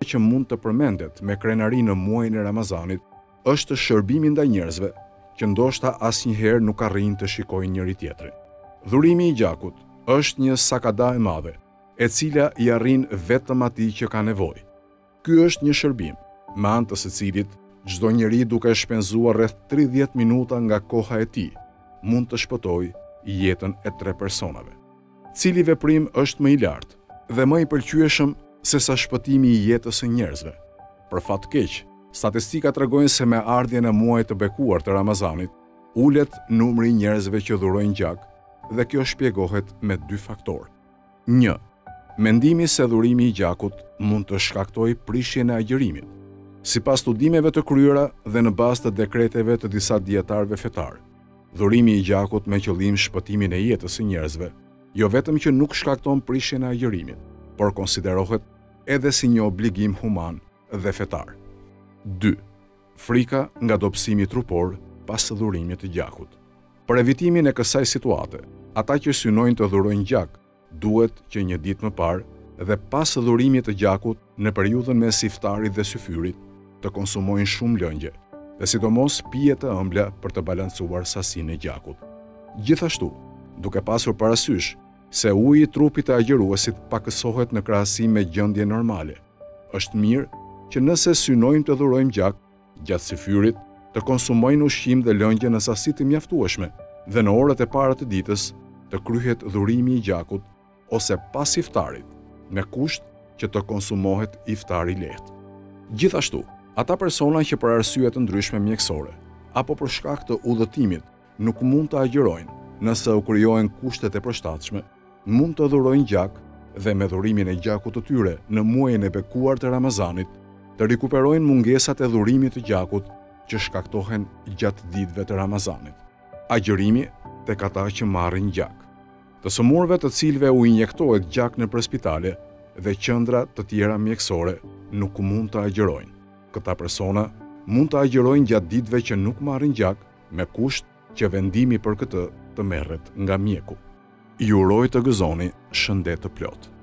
që mund të përmendet me krenari në muajin e Ramazanit është shërbimi ndaj njerëzve që ndoshta asnjëherë nuk arrin të shikojnë njëri tjetrin. Dhurimi i gjakut është një sakada e madhe, e cila i arrin vetëm atij që ka nevojë. Ky është një shërbim, me anë të së cilit çdo njeri duke shpenzuar rreth 30 minuta nga koha e tij, mund të shpëtojë jetën e 3 personave. Cili veprim është më i lartë dhe më i pëlqyeshëm se sa shpëtimi i jetës së njerëzve? Për fat keq, statistikat tregojnë se me ardhjen e muajit të bekuar të Ramazanit, ulet numri i njerëzve që dhurojnë gjak dhe kjo shpjegohet me 2 faktorë. 1. Mendimi se dhurimi i gjakut mund të shkaktojë prishjen e agjërimit. Sipas studimeve të kryera dhe në bazë të dekreteve të disa dietarëve fetar, dhurimi i gjakut me qëllim shpëtimin e jetës së njerëzve, jo vetëm që nuk shkakton prishjen e agjërimit, por konsiderohet edhe si një obligim human dhe fetar. 2. Frika nga dobësimi trupor pas dhurimit të gjakut. Për evitimin e kësaj situate, ata që synojnë të dhurojnë gjak duhet që një ditë më parë dhe pas dhurimit të gjakut në periudhën mes iftarit dhe syfyrit të konsumojnë shumë lëngje dhe sidomos pije të ëmbla për të balancuar sasinë e gjakut. Gjithashtu, duke pasur parasysh se uji i trupit të agjëruesit pakësohet në krahasim me gjendje normale, është mirë që nëse synojmë të dhurojmë gjak gjatë syfyrit, të konsumojnë ushqim dhe lëngje në sasi të mjaftueshme dhe në orët e para të ditës të kryhet dhurimi i gjakut ose pas iftarit, me kusht që të konsumohet iftari i lehtë. Gjithashtu, ata persona që për arsye të ndryshme mjekësore apo për shkak të udhëtimit nuk mund të agjërojnë nëse u krijojnë kushtet e përshtatshme, mund të dhurojnë gjak dhe me dhurimin e gjakut të tyre në muajin e bekuar të Ramazanit të rikuperojnë mungesat e dhurimit të gjakut që shkaktohen gjatë ditëve të Ramazanit. Agjërimi tek ata që marrin gjak. Të sëmurëve të cilëve u injektohet gjak nëpër spitale dhe qendra të tjera mjekësore nuk mund të agjërojnë. Këta persona mund të agjërojnë gjatë ditëve që nuk marrin gjak, me kusht që vendimi për këtë të merret nga mjeku. Ju uroj të gëzoni shëndet të plot.